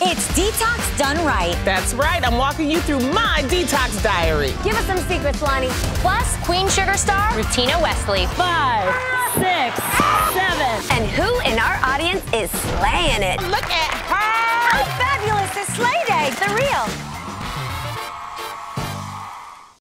It's Detox Done Right. That's right. I'm walking you through my detox diary. Give us some secrets, Lonnie. Plus, Queen Sugar Star, Rutina Wesley. 5, 6, 7. And who in our audience is slaying it? Look at